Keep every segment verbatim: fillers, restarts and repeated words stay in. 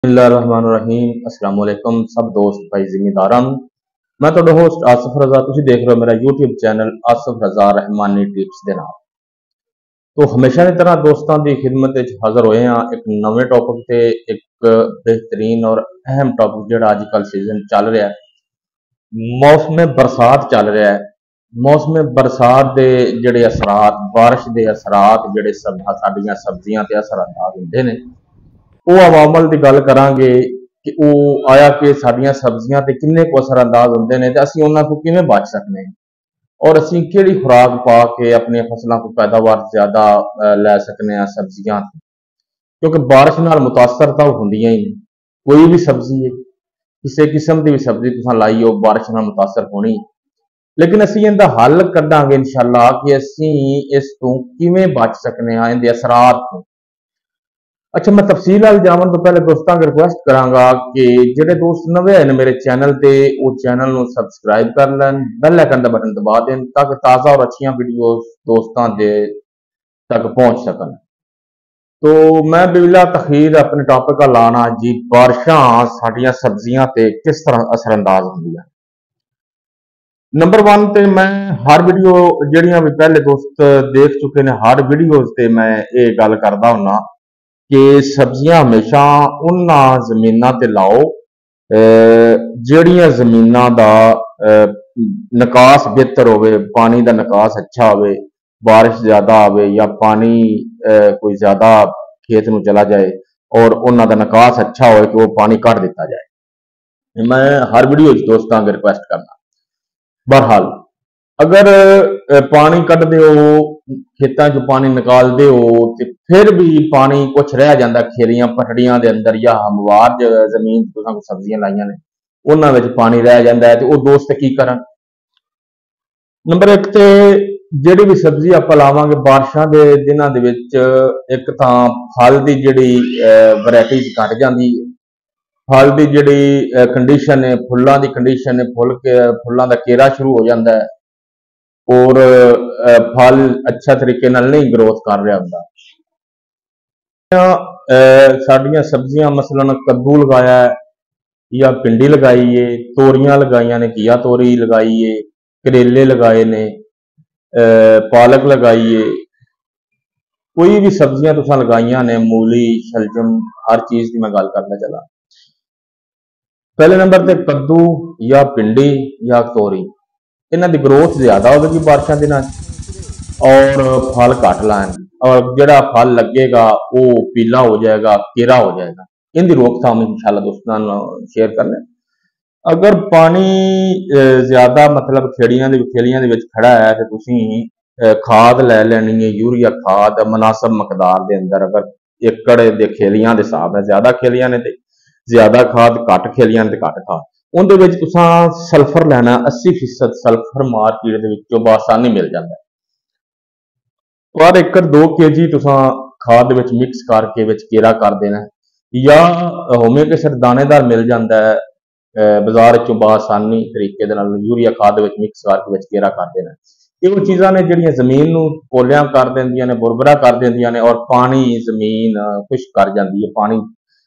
बिस्मिल्लाहिर्रहमानिर्रहीम अस्सलाम वालेकुम सब दोस्त भाई जिम्मेदारां मैं ਤੁਹਾਡਾ ਹੋਸਟ ਆਸਫ ਰਜ਼ਾ ਤੁਸੀਂ ਦੇਖ ਰਹੇ ਹੋ ਮੇਰਾ YouTube channel Asif Raza Rehmani tips ਦੇ ਨਾਲ। तो हमेशा की तरह दोस्तों की खिदमत हाजिर होए हैं एक नवे टॉपिक से एक बेहतरीन और अहम टॉपिक जो अजकल सीजन चल रहा है मौसम बरसात चल रहा है। मौसम बरसात के जोड़े असरात बारिश के असरात जोड़े सब साड़ियाँ सब्जियां ते असर अंदाज होंगे ने वो अवामल की गल करांगे कि वो आया कि साड़ियाँ सब्जियां ते किन्ने को असर अंदाज होंगे ने ते असीं उन्हां तो किवें बच सकने और असीं किहड़ी खुराक पा के अपनी फसलों को पैदावार ज्यादा लै सकने हैं सब्जियां क्योंकि बारिश नाल मुतासर तो होंदियां ही नहीं। कोई भी सब्जी है किसी किस्म की भी सब्जी तुसां लाई हो बारिश नाल मुतासर होनी लेकिन असीं इहदा हल कढांगे इंशाअल्लाह कि असीं इस तो किवें बच सकने हैं इहदे असरात तो। अच्छा मैं तफसील वाल जावन तो पहले दोस्तों को रिक्वेस्ट करांगा कि जिहड़े दोस्त नवे आए ने मेरे चैनल ते वो चैनल को सबसक्राइब कर लैन बैल आइकन का बटन दबा दें ताकि ताज़ा और अच्छियां वीडियोस दोस्तों दे तक पहुंच सकन। तो मैं बिला तखीर अपने टॉपिक का लाना जी बारिशां साड़ियां सब्जियां ते किस तरह असरअंदाज होंदियां। नंबर वन ते मैं हर वीडियो जिहड़ियां भी पहले दोस्त देख चुके ने हर वीडियोज ते मैं ये गल करदा हुन्ना कि सब्जियां हमेशा उन्हां जमीनां ते लाओ जिहड़ियां जमीनां दा निकास बेहतर होवे पानी दा निकास अच्छा होवे बारिश ज्यादा आवे या पानी कोई ज्यादा खेत नूं चला जाए और उन्हां दा निकास अच्छा होवे कि वो पानी कट दिता जाए। मैं हर वीडियो दोस्तों को रिक्वेस्ट करना बहरहाल अगर पानी कटते हो खेतों चो पानी निकालते हो तो फिर भी पानी कुछ रह जाता खेरियां पटड़ियां के अंदर या हमवार जमीन तुसां सब्जियां लाइया ने उन्हां विच पानी रह जाता है तो वो दोस्त की करन। नंबर एक तो जिहड़ी भी सब्जी आपां लावांगे बारिशां दे दिनां दे विच एक तां फल की जिहड़ी वैरायटी घट जाती है फल की जिहड़ी कंडीशन है फुल्लां की कंडीशन है फुल के फुल्लां दा केरा शुरू हो जाता है और फल अच्छा तरीके नाल नहीं ग्रोथ कर रहा होंदा। साड़ियां सब्जियां मसलन कद्दू लगाया है या भिंडी लगाई है तोरियां लगाई ने घिया तोरी लगाई है करेले लगाए ने पालक लगाई है कोई भी सब्जियां तुसां लगाइयां ने मूली शलजम हर चीज की मैं गल करना चला। पहले नंबर ते कद्दू या भिंडी या तोरी इन्हां दी ग्रोथ ज्यादा होगी बारिशां दिनां और फल घट लाएंगे और जिहड़ा फल लगेगा वो पीला हो जाएगा केरा हो जाएगा। इनकी रोकथाम इंशाअल्लाह दोस्तों शेयर करने। अगर पानी ज्यादा मतलब खेड़ियां खेलियां दे विच खड़ा है तो तुसीं खाद लै लैनी है यूरिया खाद मुनासब मकदार के अंदर अगर एकड़ दे खेलियां दे हिसाब नाल ज्यादा खेलियां ने ते ज्यादा खाद घट खेलियां ने ते घट खाद उहदे विच तुसां सल्फर लैना अस्सी फीसद सल्फर मार्केट दे विचों बआसानी मिल जाता है। पर एकड़ दो के जी तुसां खाद विच मिक्स करके विच केरा कर देना या होमे के सिर दानेदार मिल जाता है बाजार चों बआसानी तरीके दे नाल यूरिया खाद विच मिक्स करके विच केरा कर देना। ये वो चीज़ां ने जिहड़ियां जमीन नूं पोलियां कर देंदियां ने बुरबरा कर देंदियां ने और पानी जमीन खुश्क कर जाती है पानी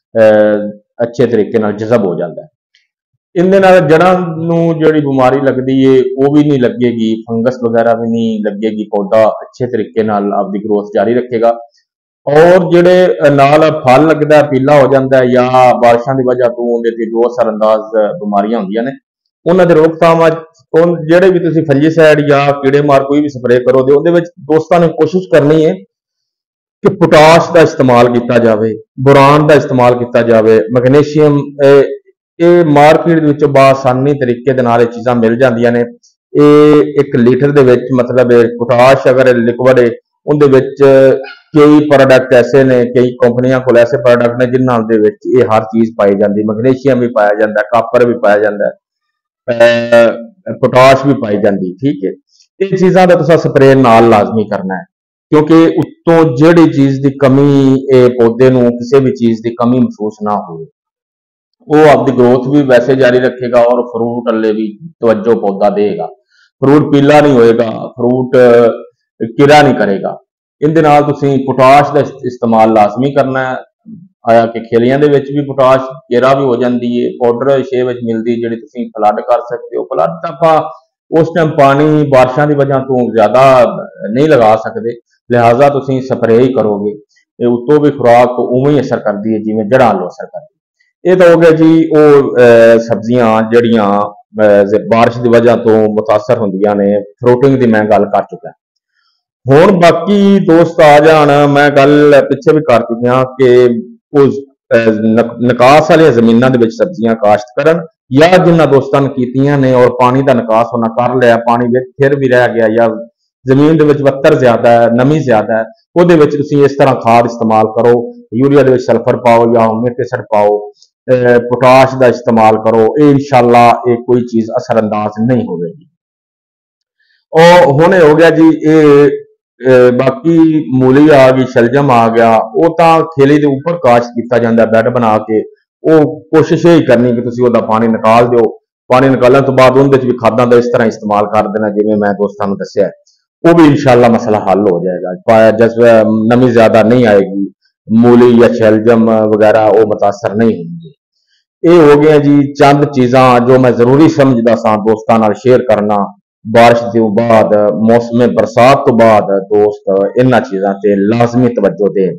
अच्छे तरीके नाल जज़ब हो जाता है। इनदे नाल जड़ां नूं जिहड़ी बीमारी लगती है वो भी नहीं लगेगी फंगस वगैरह भी नहीं लगेगी पौधा अच्छे तरीके नाल आपकी ग्रोथ जारी रखेगा और जिहड़े नाल फल लगता है पीला हो जाता है या बारिशां की वजह तो उहदे ते जो असरअंदाज बीमारियां होंदियां ने उन्हां दे रोकथाम जिहड़े भी तुसीं फंजीसाइड या कीड़े मार कोई भी स्प्रे करोगे उहदे विच दोस्तां ने कोशिश करनी है कि पोटाश का इस्तेमाल किया जाए बोरान का इस्तेमाल किया जाए मैग्नीशियम ये मार्केट विच बआसानी तरीके दे नाल चीज़ां मिल जांदियां ने। ये एक लीटर दे विच मतलब पोटाश अगर लिक्विड है उहदे विच कई प्रोडक्ट ऐसे ने कई कंपनियां कोल ऐसे प्रोडक्ट ने जिन्हां दे विच ये हर चीज़ पाई जाती मैग्नीशियम भी पाया जाता है कापर भी पाया जाता है पोटाश भी पाई जाती ठीक है। ये चीज़ां दा तुसां स्प्रे नाल लाजमी करना है क्योंकि उत्तों जिहड़ी चीज़ की कमी पौधे नूं किसी भी चीज़ की कमी महसूस ना हो वो आपकी ग्रोथ भी वैसे जारी रखेगा और फ्रूट अल्ले भी तवज्जो पौधा देगा फ्रूट पीला नहीं होएगा फ्रूट किरा नहीं करेगा। इनके नाल तुसीं पोटाश का इस्तेमाल लाजमी करना है ਆਇਆ ਕਿ ਖੇਲੀਆਂ ਦੇ ਵਿੱਚ ਵੀ ਪੋਟਾਸ਼ ਕੇਰਾ ਵੀ ਹੋ ਜਾਂਦੀ ਹੈ, ਪਾਊਡਰ ਛੇ ਵਿੱਚ ਮਿਲਦੀ ਜਿਹੜੀ ਤੁਸੀਂ ਫਲੱਡ ਕਰ ਸਕਦੇ ਹੋ। ਫਲੱਡ ਤਾਂ ਆਪਾਂ ਉਸ ਟਾਈਮ ਪਾਣੀ ਬਾਰਿਸ਼ਾਂ ਦੀ ਵਜ੍ਹਾ ਤੋਂ ਜ਼ਿਆਦਾ ਨਹੀਂ ਲਗਾ ਸਕਦੇ, ਲਿਹਾਜ਼ਾ ਤੁਸੀਂ ਸਪਰੇਅ ਹੀ ਕਰੋਗੇ। ਇਹ ਉਤੋਂ ਵੀ ਖੁਰਾਕ ਉਵੇਂ ਹੀ ਅਸਰ ਕਰਦੀ ਹੈ ਜਿਵੇਂ ਜੜ੍ਹਾਂ ਨੂੰ ਅਸਰ ਕਰਦੀ ਹੈ। ਇਹ ਤਾਂ ਹੋ ਗਿਆ ਜੀ ਉਹ ਸਬਜ਼ੀਆਂ ਜਿਹੜੀਆਂ ਬਾਰਿਸ਼ ਦੀ ਵਜ੍ਹਾ ਤੋਂ ਮੁਤਾਸਰ ਹੁੰਦੀਆਂ ਨੇ, ਫਰੂਟਿੰਗ ਦੀ ਮੈਂ ਗੱਲ ਕਰ ਚੁੱਕਾ। ਹੁਣ ਬਾਕੀ ਦੋਸਤ ਆ ਜਾਣ, ਮੈਂ ਗੱਲ ਪਿੱਛੇ ਵੀ ਕਰ ਚੁੱਕਿਆ ਕਿ ਉਸ ਨਿਕਾਸ ਵਾਲੀਆਂ ਜ਼ਮੀਨਾਂ ਦੇ ਵਿੱਚ ਸਬਜ਼ੀਆਂ ਕਾਸ਼ਤ ਕਰਨ, ਜਾਂ ਜਿਨ੍ਹਾਂ ਦੋਸਤਾਂ ਨੇ ਕੀਤੀਆਂ ਨੇ ਔਰ ਪਾਣੀ ਦਾ ਨਿਕਾਸ ਉਹਨਾਂ ਕਰ ਲਿਆ, ਪਾਣੀ ਵਿੱਚ ਫਿਰ ਵੀ ਰਹਿ ਗਿਆ, ਜਾਂ ਜ਼ਮੀਨ ਦੇ ਵਿੱਚ ਵੱਤਰ ਜ਼ਿਆਦਾ ਹੈ, ਨਮੀ ਜ਼ਿਆਦਾ ਹੈ, ਉਹਦੇ ਵਿੱਚ ਤੁਸੀਂ ਇਸ ਤਰ੍ਹਾਂ ਖਾਦ ਇਸਤੇਮਾਲ ਕਰੋ। ਯੂਰੀਆ ਦੇ ਵਿੱਚ ਸਲਫਰ ਪਾਓ ਜਾਂ ਹਿਊਮਿਕ ਐਸਿਡ ਪਾਓ, ਪੋਟਾਸ਼ ਦਾ ਇਸਤੇਮਾਲ ਕਰੋ। ਇਹ ਇਨਸ਼ਾਅੱਲਾ ਇਹ ਕੋਈ ਚੀਜ਼ ਅਸਰਅੰਦਾਜ਼ ਨਹੀਂ ਹੋਵੇਗੀ। और हुणे हो गया जी ये बाकी मूली आ गई, शलजम आ गया, वो तो खेली के उपर काश्त किया जाता है बैड बना के। वो कोशिश यही करनी कि तुसीं उहदा पानी निकाल दो, पानी निकालने तो बाद उहदे च भी खादां दा इस तरह इस्तेमाल कर देना जिवें मैं दोस्तां नूं दस्सिआ, वो भी इंशाअल्लाह मसला हल हो जाएगा। जस नमी ज्यादा नहीं आएगी, मूली या शलजम वगैरह वो मुतासर नहीं होंगे। ये हो गया जी चंद चीज़ां जो मैं जरूरी समझदा सा दोस्तां नाल शेयर करना। बारिश के बाद मौसम बरसात तो बाद दोस्त इन्हां चीज़ां ते लाजमी तवज्जो देन।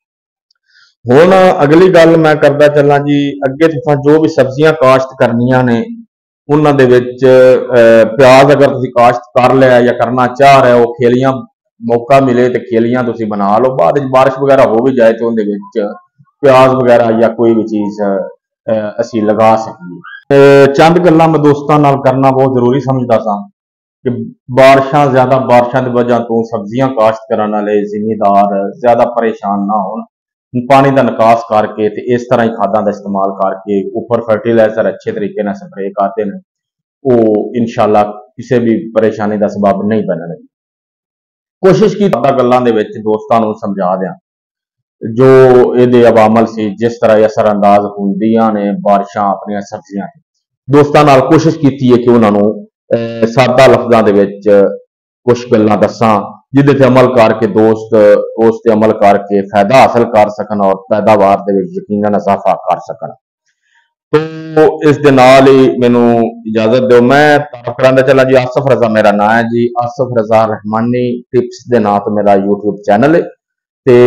हुण अगली गल मैं करदा चलां जी, अगे तुसां जो भी सब्जियां काश्त करनियां ने उन्हां दे विच प्याज अगर तुसीं काश्त कर लिया या करना चाह रहे हो, खेलियां मौका मिले तो खेलियां तुसीं बना लो, बाद बारिश वगैरह हो भी जाए तो उहदे विच प्याज वगैरह या कोई भी चीज़ असीं लगा सकीए। चंद गल्लां मैं दोस्तां नाल करना बहुत जरूरी समझदा सा कि बारिशां ज्यादा बारिशां की वजह तो सब्जियां काश्त करने वाले जिमीदार ज्यादा परेशान ना हो, पानी का निकास करके ते इस तरह ही खादों का इस्तेमाल करके उपर फर्टिलाइजर अच्छे तरीके से स्प्रे करते हैं, वो इंशाअल्लाह किसी भी परेशानी का सबब नहीं बनने। कोशिश की गल्लां दे विच दोस्तां नूं समझा दियां जो ये अवामल सी जिस तरह असरअंदाज होंदियां ने बारिशां अपनी सब्जियां। दोस्तां नाल कोशिश की है कि उन्होंने सादा लफ्ज़ां दे विच कुछ गल्लां दस्सां जिहदे ते अमल करके दोस्त उस ते अमल करके फायदा हासिल कर सकन और पैदावार दे विच यकीनन इजाफा कर सकन। तो इस दे नाल ही मैनूं इजाजत दो, मैं तारफ करांदा चला जी। आसफ रजा मेरा नाम है जी, आसफ रजा रहमानी टिप्स दे नाम तो मेरा यूट्यूब चैनल है ते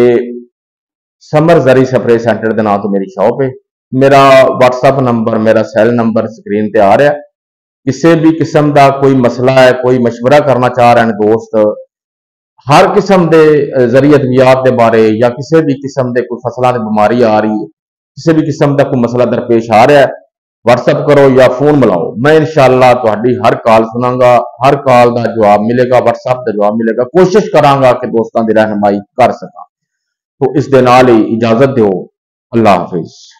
समर जरी स्प्रे सेंटर दे नाम तो मेरी शॉप है। मेरा व्हाट्सएप नंबर, मेरा सैल नंबर स्क्रीन ते आ रहा है। किसी भी किस्म का कोई मसला है, कोई मशवरा करना चाह रहे हैं दोस्त, हर किस्म के जरिए अद्वियात के बारे या किसी भी किस्म के कोई फसलों की बीमारी आ रही है, किसी भी किस्म का कोई मसला दरपेश आ रहा है, व्हाट्सएप करो या फोन मिलाओ, मैं इंशाअल्लाह तुहाडी हर कॉल सुनांगा, हर कॉल का जवाब मिलेगा, व्हाट्सएप का जवाब मिलेगा। कोशिश करांगा कि दोस्तों की रहनुमाई कर सका। तो इस दे नाल ही इजाजत दो, अल्लाह हाफिज।